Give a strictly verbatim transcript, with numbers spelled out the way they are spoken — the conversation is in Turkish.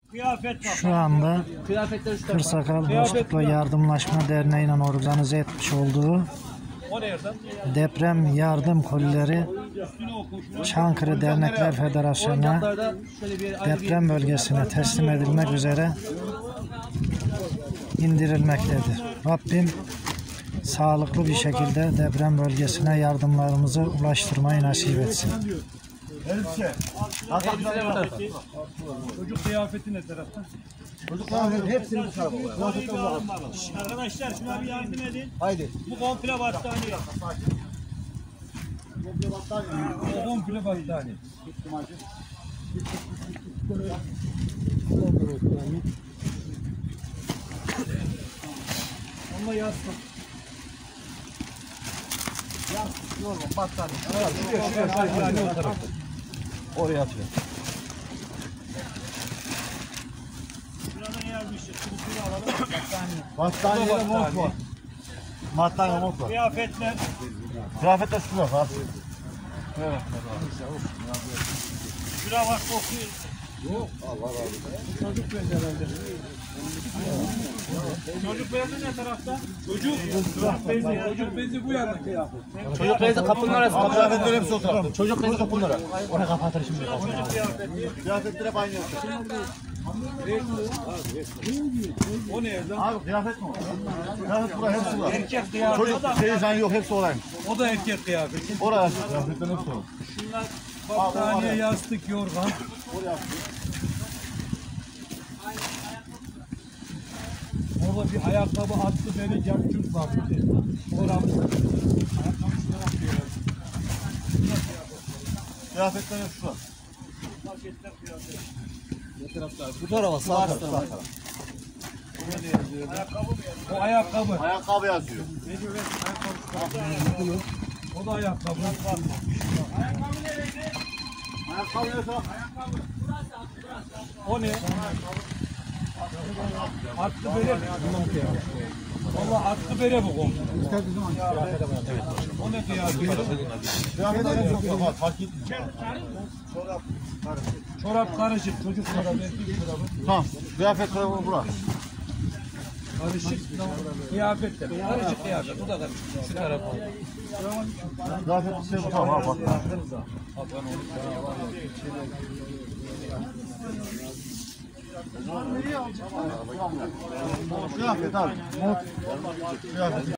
Şu anda Kırsakal Dostlukla Yardımlaşma Derneği'nin organize etmiş olduğu deprem yardım kolileri Çankırı Dernekler Federasyonu'na deprem bölgesine teslim edilmek üzere indirilmektedir. Rabbim sağlıklı bir şekilde deprem bölgesine yardımlarımızı ulaştırmayı nasip etsin. Elbise. Çocuk kıyafeti ne tarafta? Çocuk kıyafeti hepsini bu tarafa koyalım. Arkadaşlar şuna bir yardım edin. Haydi. Bu komple battaniye. Bu komple battaniye. Ama yazsın. Yastık, yorgun, battaniye. Şuraya, şuraya, şuraya, o tarafta. Oraya atıyor. Şurada ne yazmışız? Şunu alalım. Battaniye. Battaniye mont var. Battaniye mont var. Kıyafetler. Kıyafetler şurada var. Evet. Şura bak kokuyor. Yok. Allah Allah. Çocuk bezi herhalde. Çocuk bezi ne tarafta? Çocuk. Çocuk bezi. Çocuk bezi bu yana kıyafet. Çocuk bezi kapının arasında. Kıyafetler hepsi o tarafta. Çocuk bezi kapının arasında. Oraya kapatır şimdi. Çocuk kıyafeti. Kıyafetler hep aynı. O ne yazdı? Abi kıyafet mi o? Kıyafet burada hepsi var. Erkek kıyafeti. Çocuk şey sen yok hepsi olaymış. O da erkek kıyafeti. Oraya kıyafetler hepsi var. Şunlar battaniye, yastık, yorgan. Orada bir ayakkabı attı beni camcurt var. Orada Kıyafetler hepsi var. marketler kıyafeti. Bu tarafa sağ tarafa. Ayakkabı mı yazıyor? O ayakkabı. Ayakkabı yazıyor. Ne diyor? Ayakkabı. O da ayakkabı. Ayakkabı nereydi? Ayakkabı ne taraf? O ne? Atlı bere mi? Valla atlı bere bu komple. Evet. O ne kıyafeti? Kıyafetler hepsi var. Fark etmiyor. Çorap karışık. Çocuk çorabı, erkek çorabı. Tamam. Kıyafetler burada. Karışık kıyafet de. Karışık kıyafet. Bu da karışık. Şu tarafa. Kıyafet şey bu tarafa bak. Kıyafet abi. Kıyafet.